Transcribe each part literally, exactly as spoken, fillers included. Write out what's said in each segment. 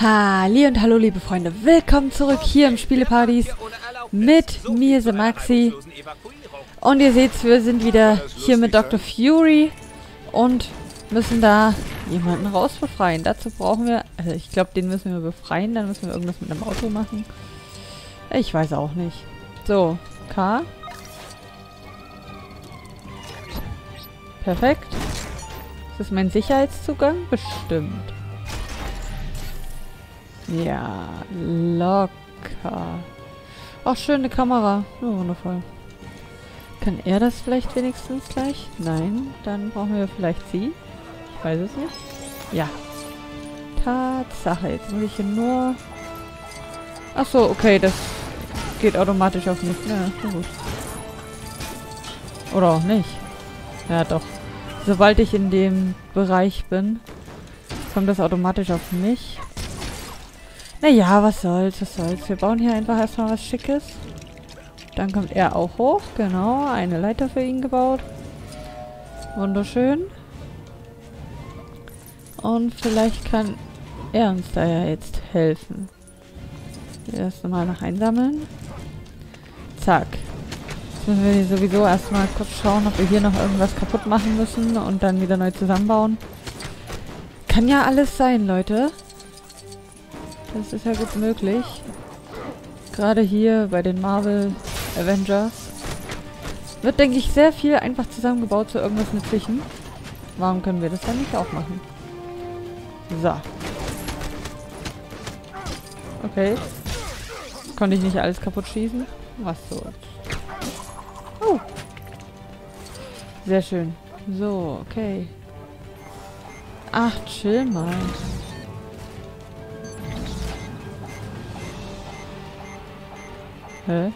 Halli und hallo liebe Freunde, willkommen zurück hier im Spieleparadies mit mir, The Maxi. Und ihr seht, wir sind wieder hier mit Doktor Fury und müssen da jemanden raus befreien. Dazu brauchen wir, also ich glaube, den müssen wir befreien, dann müssen wir irgendwas mit einem Auto machen. Ich weiß auch nicht. So, K. Perfekt. Ist das mein Sicherheitszugang? Bestimmt. Ja, locker. Ach, schöne Kamera. Oh, wundervoll. Kann er das vielleicht wenigstens gleich? Nein, dann brauchen wir vielleicht sie. Ich weiß es nicht. Ja. Tatsache. Jetzt muss ich hier nur... Ach so, okay, das geht automatisch auf mich. Ja, na gut. Oder auch nicht. Ja, doch. Sobald ich in dem Bereich bin, kommt das automatisch auf mich. Naja, was soll's, was soll's. Wir bauen hier einfach erstmal was Schickes. Dann kommt er auch hoch. Genau, eine Leiter für ihn gebaut. Wunderschön. Und vielleicht kann er uns da ja jetzt helfen. Erst mal nach einsammeln. Zack. Jetzt müssen wir sowieso erstmal kurz schauen, ob wir hier noch irgendwas kaputt machen müssen und dann wieder neu zusammenbauen. Kann ja alles sein, Leute. Das ist ja gut möglich. Gerade hier bei den Marvel Avengers wird, denke ich, sehr viel einfach zusammengebaut zu irgendwas Nützlichem. Warum können wir das dann nicht auch machen? So. Okay. Konnte ich nicht alles kaputt schießen? Was soll's. Oh. Sehr schön. So, okay. Ach, chill mal. Hä?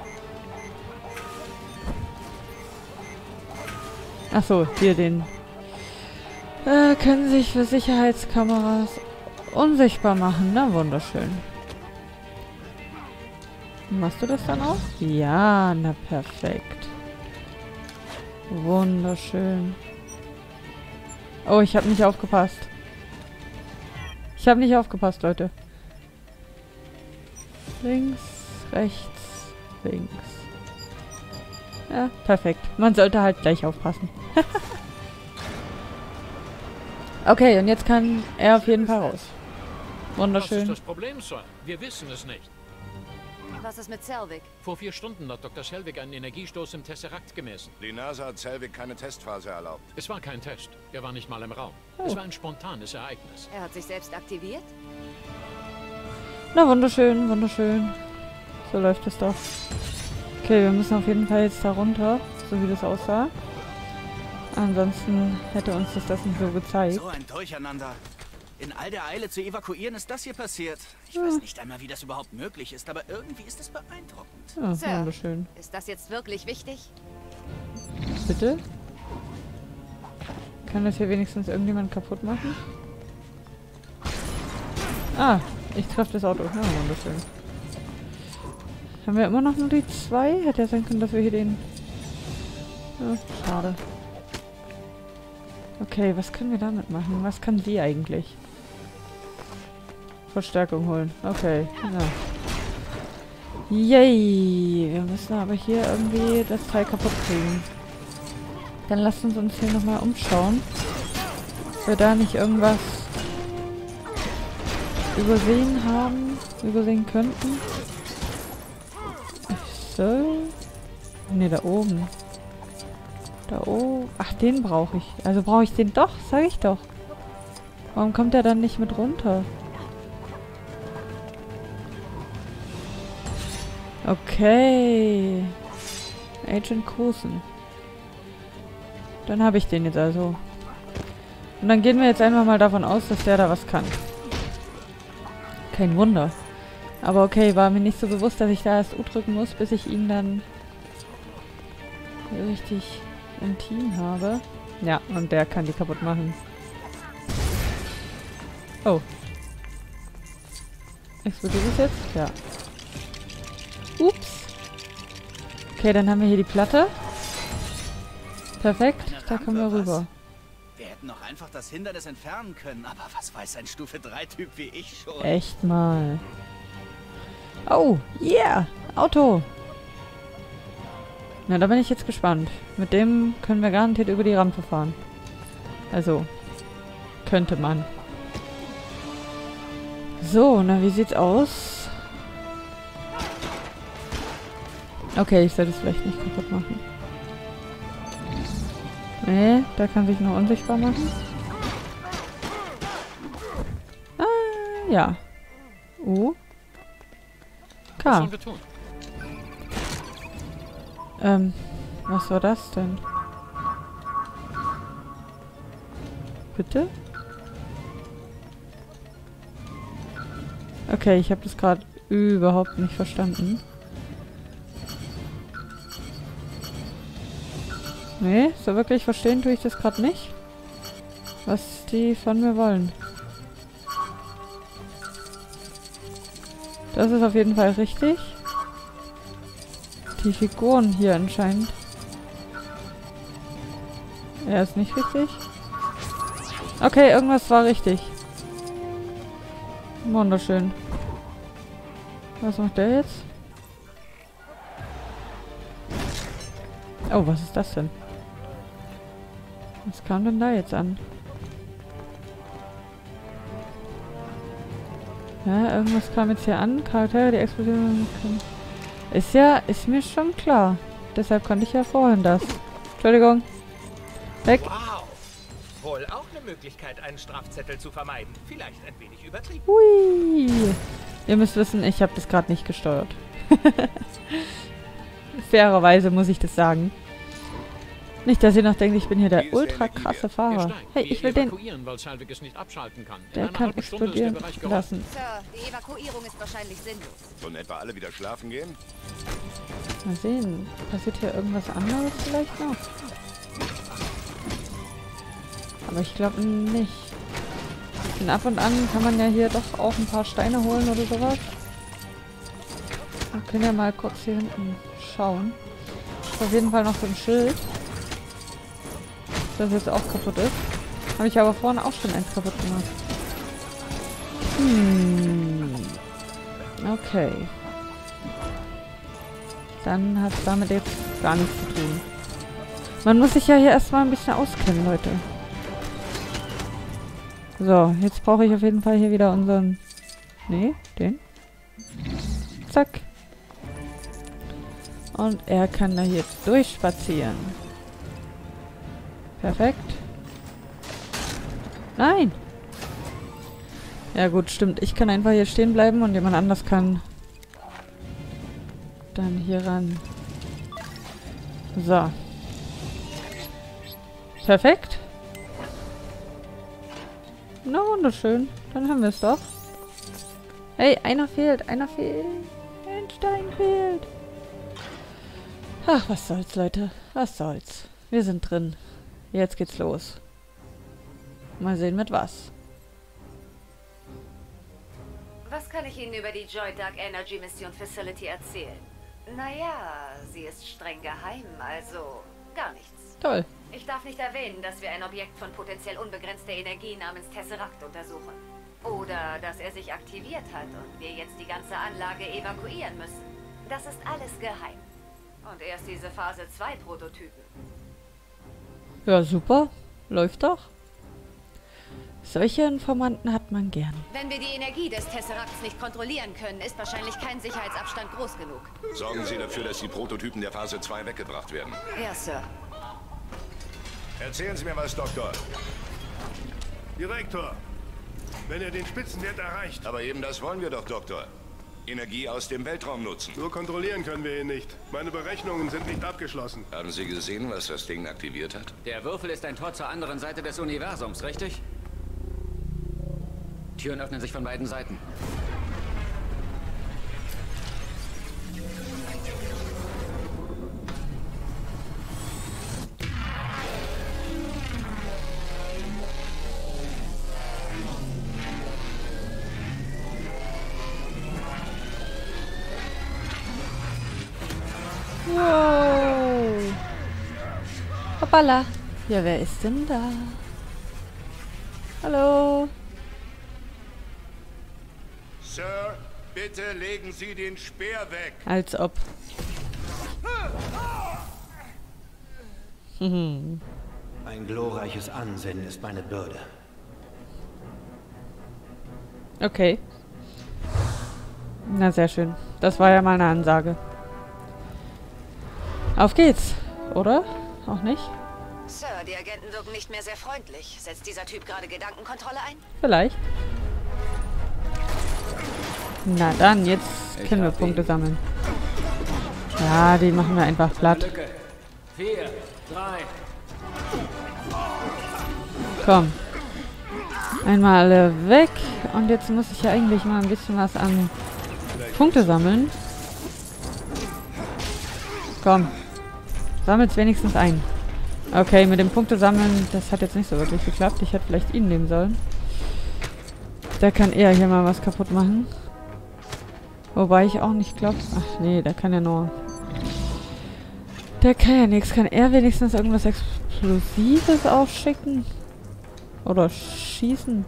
Ach so, hier den. Äh, können sich für Sicherheitskameras unsichtbar machen. Na, wunderschön. Machst du das dann auch? Ja, na perfekt. Wunderschön. Oh, ich habe nicht aufgepasst. Ich habe nicht aufgepasst, Leute. Links, rechts, links. Ja, perfekt. Man sollte halt gleich aufpassen. Okay, und jetzt kann er auf jeden Fall raus. Wunderschön. Was ist das Problem, Sir? Wir wissen es nicht. Was ist mit Selvig? Vor vier Stunden hat Doktor Selvig einen Energiestoß im Tesseract gemessen. Die NASA hat Selvig keine Testphase erlaubt. Es war kein Test. Er war nicht mal im Raum. Oh. Es war ein spontanes Ereignis. Er hat sich selbst aktiviert? Na, wunderschön, wunderschön. So läuft es doch. Okay, wir müssen auf jeden Fall jetzt da runter, so wie das aussah. Ansonsten hätte uns das, das nicht so gezeigt. So ein Durcheinander. In all der Eile zu evakuieren ist das hier passiert. Ich Ja. weiß nicht einmal, wie das überhaupt möglich ist, aber irgendwie ist es beeindruckend. Ja, Sir. wunderschön. Ist das jetzt wirklich wichtig? Bitte? Kann das hier wenigstens irgendjemand kaputt machen? Ah, ich treffe das Auto. Ja, wunderschön. Haben wir immer noch nur die zwei? Hätte ja sein können, dass wir hier den... Ja, schade. Okay, was können wir damit machen? Was kann sie eigentlich? Verstärkung holen. Okay, ja. Yay! Wir müssen aber hier irgendwie das Teil kaputt kriegen. Dann lasst uns uns hier nochmal umschauen. Ob wir da nicht irgendwas übersehen haben, übersehen könnten. So. Ne, da oben. Da oben. Ach, den brauche ich. Also brauche ich den doch, sag ich doch. Warum kommt er dann nicht mit runter? Okay. Agent Coulson. Dann habe ich den jetzt also. Und dann gehen wir jetzt einfach mal davon aus, dass der da was kann. Kein Wunder. Aber okay, war mir nicht so bewusst, dass ich da erst U drücken muss, bis ich ihn dann richtig im Team habe. Ja, und der kann die kaputt machen. Oh. Explodiert es jetzt? Ja. Ups. Okay, dann haben wir hier die Platte. Perfekt, da kommen wir rüber. Wir hätten hätten noch einfach das Hindernis entfernen können, aber was weiß ein Stufe drei Typ wie ich schon? Echt mal. Oh, yeah! Auto! Na, da bin ich jetzt gespannt. Mit dem können wir garantiert über die Rampe fahren. Also, könnte man. So, na, wie sieht's aus? Okay, ich sollte es vielleicht nicht kaputt machen. Nee, da kann sich nur unsichtbar machen. Ah, ja. U. Was K. sollen wir tun? Ähm, was war das denn? Bitte? Okay, ich habe das gerade überhaupt nicht verstanden. Nee, so wirklich verstehen tue ich das gerade nicht. Was die von mir wollen. Das ist auf jeden Fall richtig. Die Figuren hier anscheinend. Er ist nicht richtig. Okay, irgendwas war richtig. Wunderschön. Was macht der jetzt? Oh, was ist das denn? Was kam denn da jetzt an? Ja, irgendwas kam jetzt hier an. Charaktere, die Explosion. Ist ja, ist mir schon klar. Deshalb konnte ich ja vorhin das. Entschuldigung. Weg. Wow. Wohl auch eine Möglichkeit, einen Strafzettel zu vermeiden. Vielleicht ein wenig übertrieben. Hui. Ihr müsst wissen, ich habe das gerade nicht gesteuert. Fairerweise muss ich das sagen. Nicht, dass ihr noch denkt, ich bin hier der ultra krasse Fahrer. Hey, ich will den... Weil Selvig es nicht abschalten kann. In Der einer kann halben Stunde ist der explodieren Bereich geräumt. lassen. Sir, die Evakuierung ist wahrscheinlich sinnlos. Sollen etwa alle wieder schlafen gehen? Mal sehen. Passiert hier irgendwas anderes vielleicht noch? Aber ich glaube nicht. Denn ab und an kann man ja hier doch auch ein paar Steine holen oder sowas. Wir können ja mal kurz hier hinten schauen. Ist auf jeden Fall noch so ein Schild. Das jetzt auch kaputt ist. Habe ich aber vorhin auch schon eins kaputt gemacht. Hm. Okay. Dann hat es damit jetzt gar nichts zu tun. Man muss sich ja hier erstmal ein bisschen auskennen, Leute. So, jetzt brauche ich auf jeden Fall hier wieder unseren... Nee, den. Zack. Und er kann da hier durchspazieren. Perfekt. Nein! Ja gut, stimmt. Ich kann einfach hier stehen bleiben und jemand anders kann dann hier ran. So. Perfekt. Na, wunderschön. Dann haben wir es doch. Hey, einer fehlt. Einer fehlt. Ein Stein fehlt. Ach, was soll's, Leute. Was soll's. Wir sind drin. Jetzt geht's los. Mal sehen mit was. Was kann ich Ihnen über die Joy Dark Energy Mission Facility erzählen? Naja, sie ist streng geheim, also gar nichts. Toll. Ich darf nicht erwähnen, dass wir ein Objekt von potenziell unbegrenzter Energie namens Tesseract untersuchen. Oder dass er sich aktiviert hat und wir jetzt die ganze Anlage evakuieren müssen. Das ist alles geheim. Und erst diese Phase zwei Prototypen. Ja, super. Läuft doch. Solche Informanten hat man gern. Wenn wir die Energie des Tesseracts nicht kontrollieren können, ist wahrscheinlich kein Sicherheitsabstand groß genug. Sorgen Sie dafür, dass die Prototypen der Phase zwei weggebracht werden. Ja, Sir. Erzählen Sie mir was, Doktor. Direktor, wenn er den Spitzenwert erreicht. Aber eben das wollen wir doch, Doktor. Energie aus dem Weltraum nutzen. Nur kontrollieren können wir ihn nicht. Meine Berechnungen sind nicht abgeschlossen. Haben Sie gesehen, was das Ding aktiviert hat? Der Würfel ist ein Tor zur anderen Seite des Universums, richtig? Türen öffnen sich von beiden Seiten. Wow. Hoppala. Ja, wer ist denn da? Hallo. Sir, bitte legen Sie den Speer weg. Als ob. Ein glorreiches Ansinnen ist meine Bürde. Okay. Na, sehr schön. Das war ja mal eine Ansage. Auf geht's, oder? Auch nicht? Sir, die Agenten wirken nicht mehr sehr freundlich. Setzt dieser Typ gerade Gedankenkontrolle ein? Vielleicht. Na dann, jetzt Ich können wir hab Punkte ihn. sammeln. Ja, die machen wir einfach platt. Lücke. Vier, drei. Komm. Einmal alle weg. Und jetzt muss ich ja eigentlich mal ein bisschen was an Punkte sammeln. Komm. Sammelt's wenigstens ein. Okay, mit dem Punkte sammeln, das hat jetzt nicht so wirklich geklappt. Ich hätte vielleicht ihn nehmen sollen. Der kann eher hier mal was kaputt machen. Wobei ich auch nicht glaube... Ach nee, der kann ja nur... Der kann ja nichts. Kann er wenigstens irgendwas Explosives aufschicken? Oder schießen?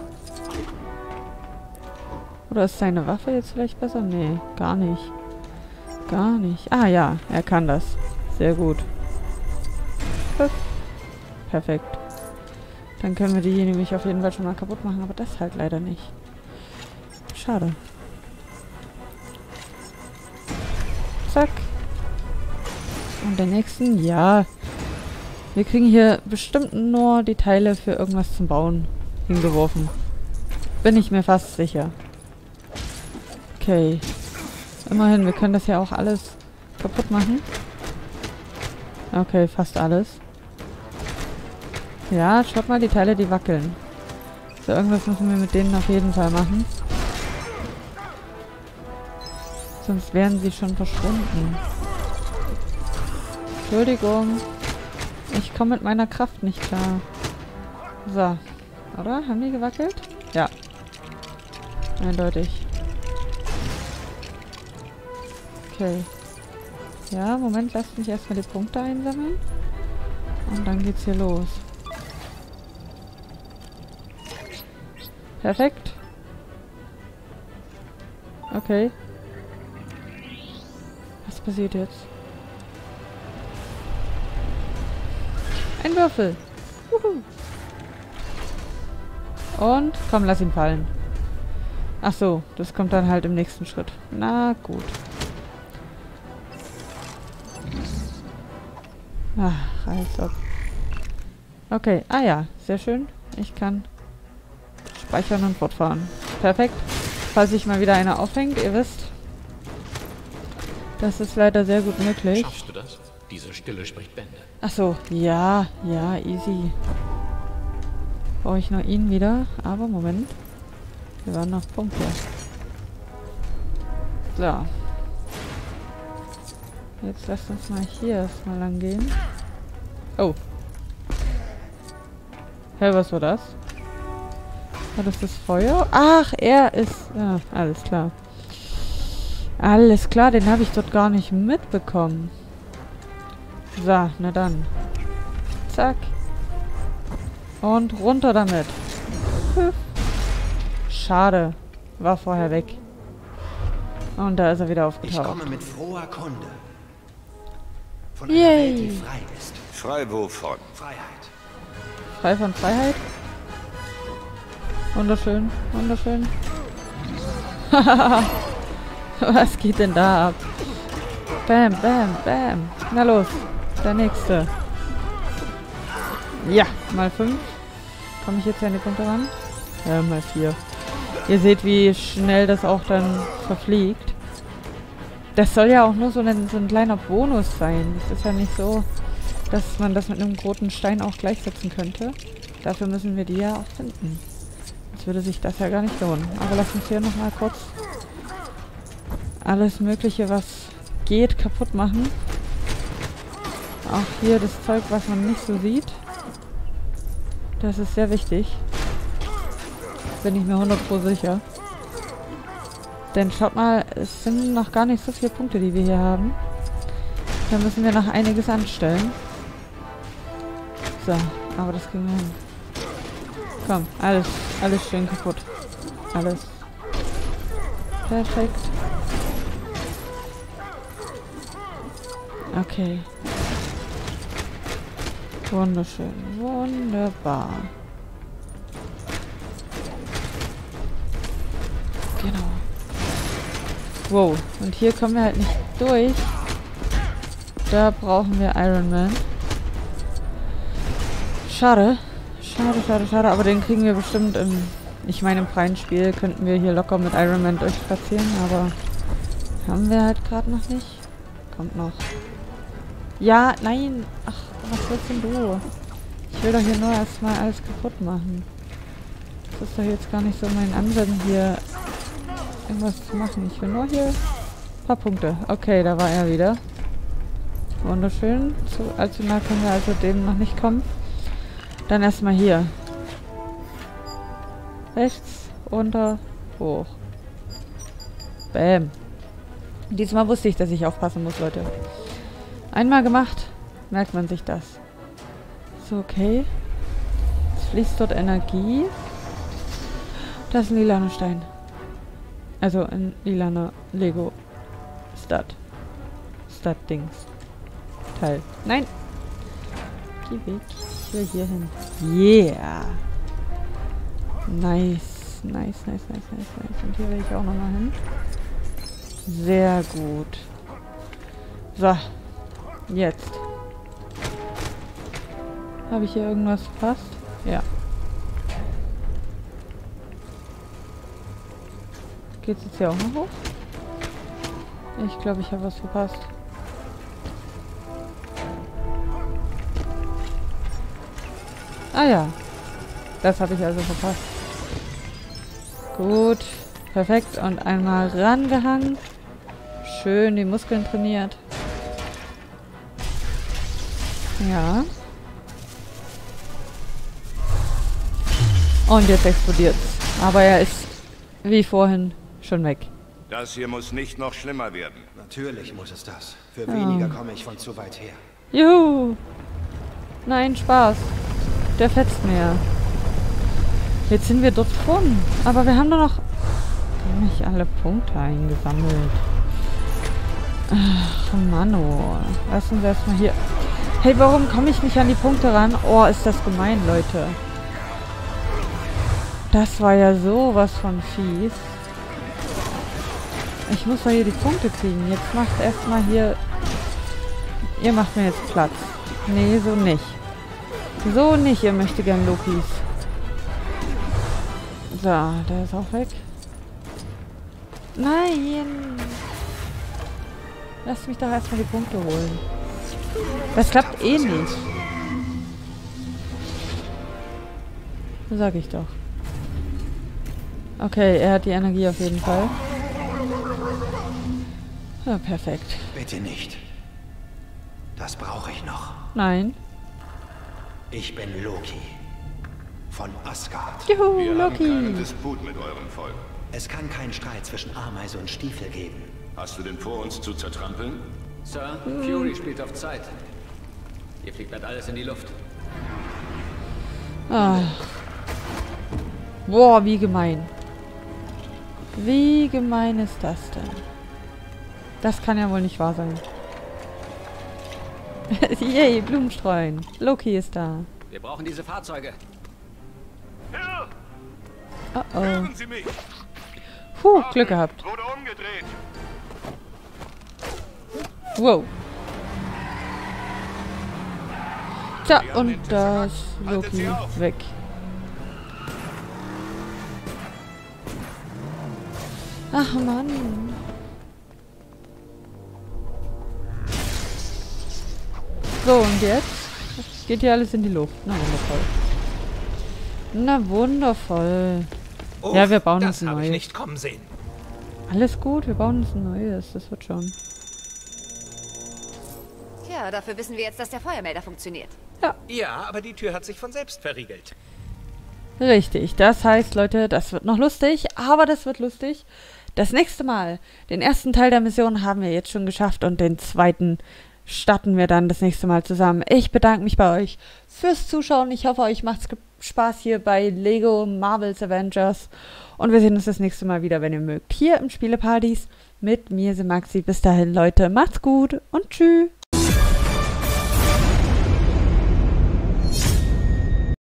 Oder ist seine Waffe jetzt vielleicht besser? Nee, gar nicht. Gar nicht. Ah ja, er kann das. Sehr gut. Perfekt. Dann können wir die nämlich auf jeden Fall schon mal kaputt machen, aber das halt leider nicht. Schade. Zack. Und den nächsten, ja. Wir kriegen hier bestimmt nur die Teile für irgendwas zum Bauen hingeworfen. Bin ich mir fast sicher. Okay. Immerhin, wir können das ja auch alles kaputt machen. Okay, fast alles. Ja, schaut mal, die Teile, die wackeln. So, irgendwas müssen wir mit denen auf jeden Fall machen. Sonst wären sie schon verschwunden. Entschuldigung. Ich komme mit meiner Kraft nicht klar. So. Oder? Haben die gewackelt? Ja. Eindeutig. Okay. Ja, Moment, lasst mich erstmal die Punkte einsammeln. Und dann geht's hier los. Perfekt. Okay. Was passiert jetzt? Ein Würfel. Juhu. Und, komm, lass ihn fallen. Ach so, das kommt dann halt im nächsten Schritt. Na gut. Ach, als ob. Okay, ah ja, sehr schön. Ich kann speichern und fortfahren. Perfekt. Falls sich mal wieder einer aufhängt, ihr wisst. Das ist leider sehr gut möglich. Schaffst du das? Diese Stille spricht Bände. Ach so, ja, ja, easy. Brauche ich noch ihn wieder, aber Moment. Wir waren noch Punkte. So. Jetzt lasst uns mal hier erstmal lang gehen. Oh. Hä, was war das? War das das Feuer? Ach, er ist... Ja, alles klar. Alles klar, den habe ich dort gar nicht mitbekommen. So, na dann. Zack. Und runter damit. Schade. War vorher weg. Und da ist er wieder Ich aufgetaucht. komme mit froher Kunde. Von einer Yay. Welt, die frei ist. Frei wovon? Freiheit. Frei von Freiheit. Wunderschön, wunderschön. Was geht denn da ab? Bam, bam, bam. Na los, der nächste. Ja, mal fünf. Komme ich jetzt an die Punkte ran? Ja, mal vier. Ihr seht, wie schnell das auch dann verfliegt. Das soll ja auch nur so ein, so ein kleiner Bonus sein. Es ist ja nicht so, dass man das mit einem roten Stein auch gleichsetzen könnte. Dafür müssen wir die ja auch finden. Sonst würde sich das ja gar nicht lohnen. Aber lasst uns hier nochmal kurz alles Mögliche, was geht, kaputt machen. Auch hier das Zeug, was man nicht so sieht. Das ist sehr wichtig. Bin ich mir hundert Prozent sicher. Denn schaut mal, es sind noch gar nicht so viele Punkte, die wir hier haben. Da müssen wir noch einiges anstellen. So, aber das kriegen wir hin. Komm, alles, alles schön kaputt. Alles. Perfekt. Okay. Wunderschön. Wunderbar. Genau. Wow. Und hier kommen wir halt nicht durch. Da brauchen wir Iron Man. Schade. Schade, schade, schade. Aber den kriegen wir bestimmt im... Ich meine, im freien Spiel könnten wir hier locker mit Iron Man durchspazieren, aber... Haben wir halt gerade noch nicht. Kommt noch. Ja, nein. Ach, was willst denn du? Ich will doch hier nur erstmal alles kaputt machen. Das ist doch jetzt gar nicht so mein Ansinnen, hier irgendwas zu machen. Ich will nur hier ein paar Punkte. Okay, da war er wieder. Wunderschön. So, allzu nah können wir also dem noch nicht kommen. Dann erstmal hier. Rechts, runter, hoch. Bäm. Diesmal wusste ich, dass ich aufpassen muss, Leute. Einmal gemacht, merkt man sich das. So, okay. Es fließt dort Energie. Das ist ein lilaner Stein. Also ein lilaner Lego Stud. Stud-Dings. Teil. Nein! Geh weg. Ich will hier hin. Yeah! Nice. Nice, nice, nice, nice, nice. Und hier will ich auch nochmal hin. Sehr gut. So. Jetzt. Habe ich hier irgendwas verpasst? Ja. Geht's jetzt hier auch noch hoch? Ich glaube, ich habe was verpasst. Ah ja. Das habe ich also verpasst. Gut. Perfekt. Und einmal rangehangen. Schön die Muskeln trainiert. Ja. Und jetzt explodiert's. Aber er ist, wie vorhin, schon weg. Das hier muss nicht noch schlimmer werden. Natürlich muss es das. Für Ja. weniger komme ich von zu weit her. Juhu! Nein, Spaß. Der fetzt mir. Jetzt sind wir dort vorn. Aber wir haben doch noch nicht alle Punkte eingesammelt. Ach, Manno. Lass uns erstmal hier... Hey, warum komme ich nicht an die Punkte ran? Oh, ist das gemein, Leute. Das war ja sowas von fies. Ich muss doch hier die Punkte kriegen. Jetzt macht erstmal hier... Ihr macht mir jetzt Platz. Nee, so nicht. So nicht, ihr möchtet gern Lokis. So, der ist auch weg. Nein! Lass mich doch erstmal die Punkte holen. Das klappt eh nicht. Sag ich doch. Okay, er hat die Energie auf jeden Fall. Ja, perfekt. Bitte nicht. Das brauche ich noch. Nein. Ich bin Loki. Von Asgard. Juhu, Wir haben keinen Loki. Disput mit eurem Volk. Es kann keinen Streit zwischen Ameise und Stiefel geben. Hast du denn vor, uns zu zertrampeln? Sir, Fury spielt auf Zeit. Hier fliegt bald alles in die Luft. Ah. Boah, wie gemein. Wie gemein ist das denn? Das kann ja wohl nicht wahr sein. Yay, Blumenstreuen. Loki ist da. Wir brauchen diese Fahrzeuge. Oh oh. Hören Sie mich! Puh, Glück gehabt. Wurde umgedreht! Wow. Tja, und da ist Loki weg. Ach Mann. So, und jetzt geht hier alles in die Luft. Na wundervoll. Na wundervoll. Oh, Ja, wir bauen uns das ein habe ich neues. nicht kommen sehen. Alles gut, wir bauen uns ein neues. Das wird schon. Tja, dafür wissen wir jetzt, dass der Feuermelder funktioniert. Ja, aber die Tür hat sich von selbst verriegelt. Richtig. Das heißt, Leute, das wird noch lustig. Aber das wird lustig. Das nächste Mal. Den ersten Teil der Mission haben wir jetzt schon geschafft. Und den zweiten starten wir dann das nächste Mal zusammen. Ich bedanke mich bei euch fürs Zuschauen. Ich hoffe, euch macht's Spaß hier bei Lego Marvel's Avengers. Und wir sehen uns das nächste Mal wieder, wenn ihr mögt. Hier im Spieleparadies mit mir, Maxi. Bis dahin, Leute. Macht's gut und tschüss.